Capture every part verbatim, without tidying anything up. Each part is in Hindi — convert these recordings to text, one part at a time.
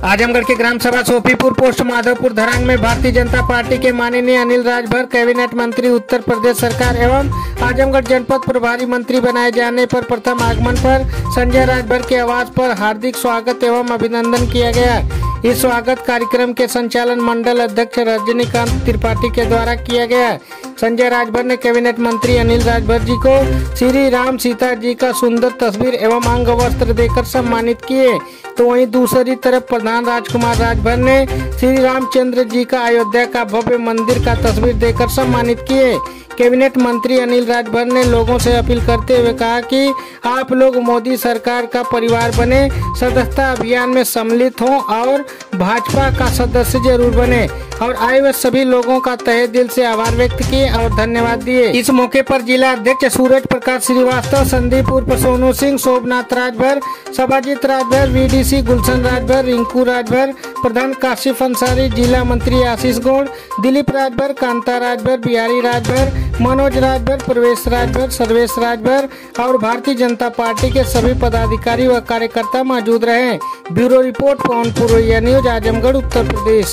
आजमगढ़ के ग्राम सभा सोफीपुर पोस्ट माधवपुर धरांग में भारतीय जनता पार्टी के माननीय अनिल राजभर कैबिनेट मंत्री उत्तर प्रदेश सरकार एवं आजमगढ़ जनपद प्रभारी मंत्री बनाए जाने पर प्रथम आगमन पर संजय राजभर के आवास पर हार्दिक स्वागत एवं अभिनंदन किया गया। इस स्वागत कार्यक्रम के संचालन मंडल अध्यक्ष रजनीकांत त्रिपाठी के द्वारा किया गया। संजय राजभर ने कैबिनेट मंत्री अनिल राजभर जी को श्री राम सीता जी का सुंदर तस्वीर एवं अंग वस्त्र देकर सम्मानित किए, तो वहीं दूसरी तरफ प्रधान राजकुमार राजभर ने श्री रामचंद्र जी का अयोध्या का भव्य मंदिर का तस्वीर देकर सम्मानित किए। कैबिनेट मंत्री अनिल राजभर ने लोगों से अपील करते हुए कहा कि आप लोग मोदी सरकार का परिवार बने, सदस्यता अभियान में सम्मिलित हों और भाजपा का सदस्य जरूर बने और आए हुए सभी लोगों का तहे दिल से आभार व्यक्त किए और धन्यवाद दिए। इस मौके पर जिला अध्यक्ष सूरज प्रकाश श्रीवास्तव, संदीप उर्फ सोनू सिंह, शोभनाथ राजभर, सभाजीत राजभर, वीडीसी गुलशन राजभर, रिंकू राजभर, प्रधान काशिफ अंसारी, जिला मंत्री आशीष गौड़, दिलीप राजभर, कांता राजभर, बिहारी राजभर, मनोज राजभर, प्रवेश राजभर, सर्वेश राजभर और भारतीय जनता पार्टी के सभी पदाधिकारी व कार्यकर्ता मौजूद रहे। Bureau report Pawan Purohiya news, Azamgarh, Uttar Pradesh.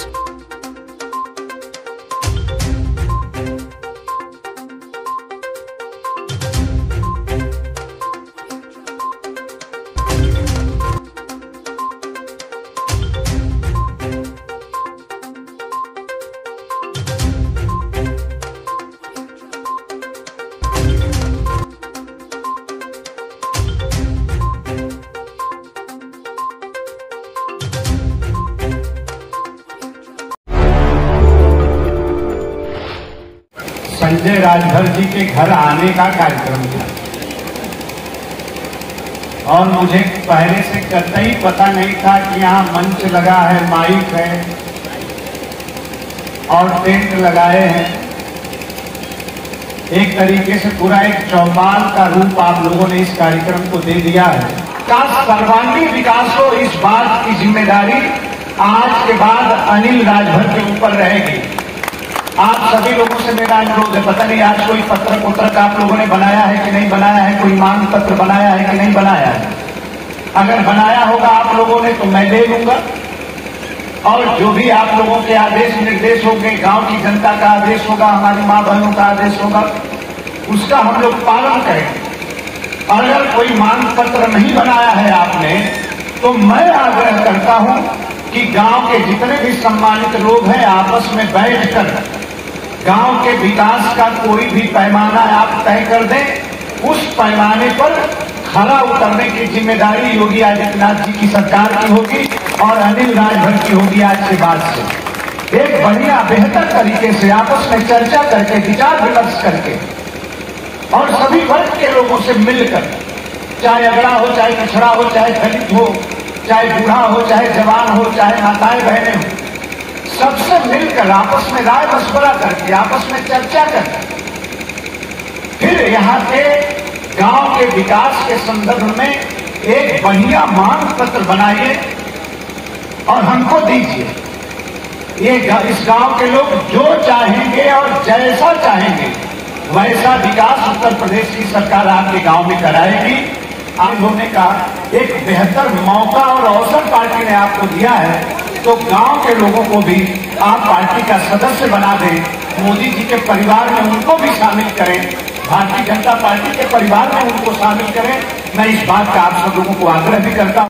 Sanjay Rajbhar ji के घर आने का कार्यक्रम था और मुझे पहले से कतई पता नहीं था कि यहाँ मंच लगा है, माइक है और टेंट लगाए हैं। एक तरीके से पूरा एक चौपाल का रूप आप लोगों ने इस कार्यक्रम को दे दिया है। का सर्वांगीण विकास हो, इस बात की जिम्मेदारी आज के बाद अनिल राजभर के ऊपर रहेगी। आप सभी लोगों से मेरा अनुरोध है, पता नहीं आज कोई पत्र पुत्रक आप लोगों ने बनाया है कि नहीं बनाया है, कोई मांग पत्र बनाया है कि नहीं बनाया है। अगर बनाया होगा आप लोगों ने तो मैं दे दूंगा और जो भी आप लोगों के आदेश निर्देश होंगे, गांव की जनता का आदेश होगा, हमारी मां बहनों का आदेश होगा, उसका हम लोग पालन करेंगे। और अगर कोई मांग पत्र नहीं बनाया है आपने तो मैं आग्रह करता हूं कि गांव के जितने भी सम्मानित लोग हैं आपस में बैठकर गांव के विकास का कोई भी पैमाना आप तय कर दें। उस पैमाने पर खरा उतरने की जिम्मेदारी योगी आदित्यनाथ जी की सरकार की होगी और अनिल राजभर की होगी। आज के बाद से एक बढ़िया बेहतर तरीके से आपस में चर्चा करके, विचार विमर्श करके और सभी वर्ग के लोगों से मिलकर, चाहे अगड़ा हो, चाहे पिछड़ा हो, चाहे दलित हो, चाहे बूढ़ा हो, चाहे जवान हो, चाहे माताएं बहनें हो, सबसे मिलकर आपस में राय मशवरा करके, आपस में चर्चा करके फिर यहाँ के गांव के विकास के संदर्भ में एक बढ़िया मांग पत्र बनाइए और हमको दीजिए। ये इस गांव के लोग जो चाहेंगे और जैसा चाहेंगे वैसा विकास उत्तर प्रदेश की सरकार आपके गांव में कराएगी। आप होने का एक बेहतर मौका और अवसर पार्टी ने आपको दिया है, तो गांव के लोगों को भी आप पार्टी का सदस्य बना दें, मोदी जी के परिवार में उनको भी शामिल करें, भारतीय जनता पार्टी के परिवार में उनको शामिल करें। मैं इस बात का आप सब लोगों को आग्रह भी करता हूं।